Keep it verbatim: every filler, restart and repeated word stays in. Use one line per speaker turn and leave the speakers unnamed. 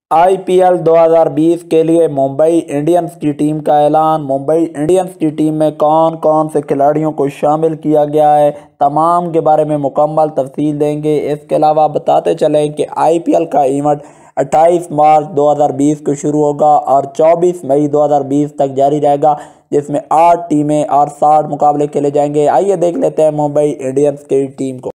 IPL दो हज़ार बीस के लिए मुंबई इंडियंस की टीम का ऐलान। मुंबई इंडियंस की टीम में कौन कौन से खिलाड़ियों को शामिल किया गया है, तमाम के बारे में मुकम्मल तफसील देंगे। इसके अलावा बताते चलें कि आईपीएल का इवेंट अट्ठाईस मार्च दो हज़ार बीस को शुरू होगा और चौबीस मई दो हज़ार बीस तक जारी रहेगा, जिसमें आठ टीमें और साठ मुकाबले खेले जाएंगे। आइए देख लेते हैं मुंबई इंडियंस की टीम को।